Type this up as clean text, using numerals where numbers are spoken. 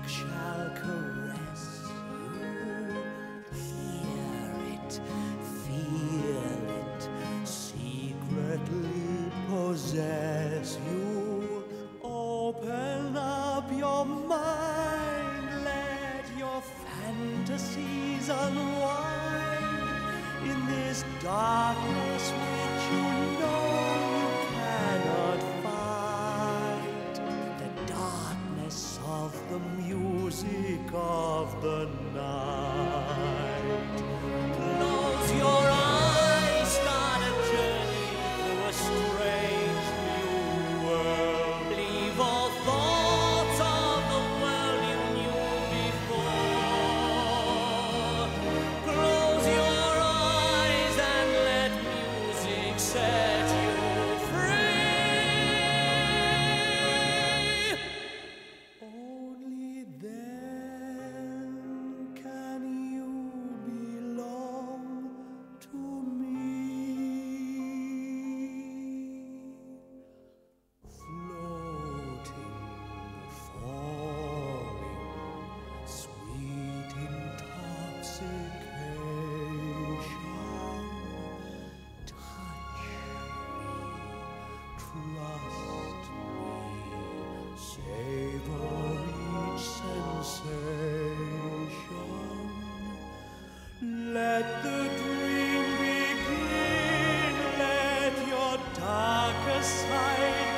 shall caress you. Hear it, feel it, secretly possess you. Open up your mind, let your fantasies unwind in this darkness which you know you cannot fight. The darkness of the music of the night. Close your eyes, start a journey through a strange new world. Leave all thoughts of the world you knew before. Close your eyes and let music set you free. Only then can you belong to me. Floating, falling, sweet intoxication. Touch me, trust me, savor each sensation. Let the dream begin, let your darkest side